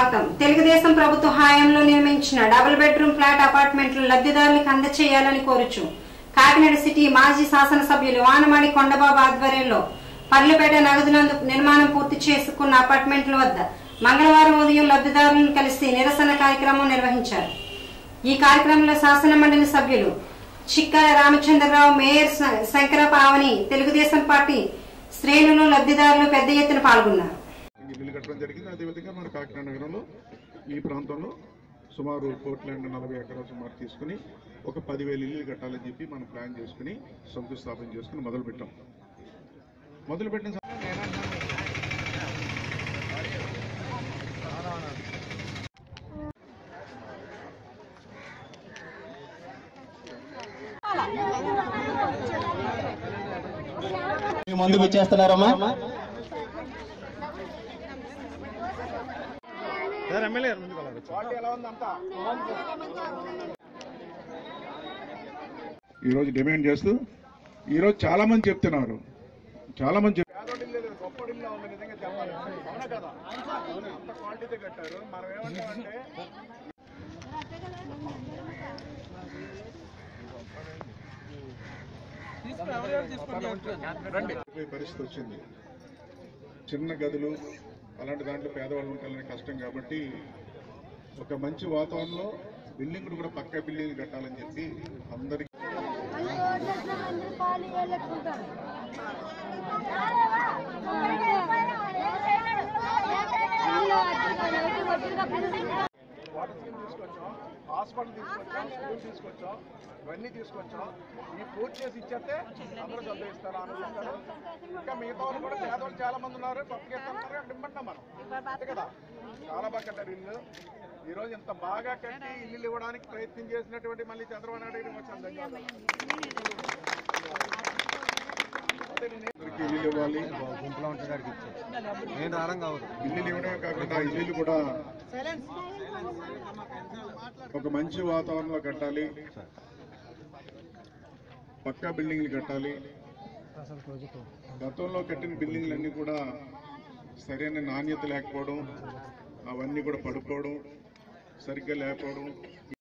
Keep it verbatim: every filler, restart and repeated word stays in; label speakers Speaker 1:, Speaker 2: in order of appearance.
Speaker 1: స్వాగతం. తెలుగుదేశం ప్రభుత్వ హయాంలో నిర్మించిన డబుల్ బెడ్రూమ్ ఫ్లాట్ అపార్ట్మెంట్లు లబ్ధిదారులకు అందచేయాలని కోరుచు కాకినాడ సిటీ మాజీ శాసనసభ్యులు వానమాడి కొండబాబు ఆధ్వర్యంలో పర్లపేట నగదునందు నిర్మాణం పూర్తి చేసుకున్న అపార్ట్మెంట్ల వద్ద మంగళవారం ఉదయం లబ్ధిదారులను కలిసి నిరసన కార్యక్రమం నిర్వహించారు. ఈ కార్యక్రమంలో శాసన మండలి సభ్యులు చిక్కాల రామచంద్రరావు, మేయర్ శంకరపావని, తెలుగుదేశం పార్టీ శ్రేణులు, లబ్ధిదారులు పెద్ద ఎత్తున పాల్గొన్నారు.
Speaker 2: బిల్లు కట్టడం జరిగింది. అదేవిధంగా మన కాకినాడ నగరంలో ఈ ప్రాంతంలో సుమారు కోట్ల నలభై ఎకరాల సుమారు తీసుకుని ఒక పదివేల ఇల్లు కట్టాలని చెప్పి మనం ప్లాన్ చేసుకుని శంకుస్థాపన చేసుకుని మొదలు పెట్టాం. మొదలు పెట్టిన
Speaker 3: ముందుకు వచ్చేస్తున్నారమ్మా.
Speaker 2: ఈరోజు డిమాండ్ చేస్తూ ఈరోజు చాలా మంది చెప్తున్నారు, చాలా మంది పరిస్థితి వచ్చింది. చిన్న గదులు అలాంటి దాంట్లో పేదవాళ్ళు ఉండాలని కష్టం కాబట్టి ఒక మంచి వాతావరణంలో బిల్డింగ్ కూడా పక్కా బిల్డింగ్ కట్టాలని చెప్పి అందరికి
Speaker 4: హాస్పిటల్ తీసుకొచ్చాం, స్కూల్ తీసుకొచ్చాం, ఇవన్నీ తీసుకొచ్చాం. ఈ పూర్తి చేసి ఇచ్చేస్తే అందరూ చదివిస్తారు, ఆనందిస్తారు. ఇంకా మిగతా వాళ్ళు కూడా పేదవాళ్ళు చాలా మంది ఉన్నారు, కొత్తగా ఇస్తున్నారు, అక్కడ ఇవ్వమంటాం మనం అంతే కదా. చాలా బాగా కట్టారు ఇల్లు. ఈరోజు ఇంత బాగా కట్టి ఇల్లు ఇవ్వడానికి ప్రయత్నం చేసినటువంటి మళ్ళీ చంద్రబాబు నాయుడు గారికి వచ్చాను ధన్యవాదాలు.
Speaker 2: ఇల్లు ఇవ్వాలి, ఇల్లు ఇవ్వడమే కాకుండా ఇల్లు కూడా ఒక మంచి వాతావరణంలో కట్టాలి, పక్కా బిల్డింగ్లు కట్టాలి. గతంలో కట్టిన బిల్డింగ్లన్నీ కూడా సరైన నాణ్యత లేకపోవడం, అవన్నీ కూడా పడిపోవడం, సరిగ్గా లేకపోవడం.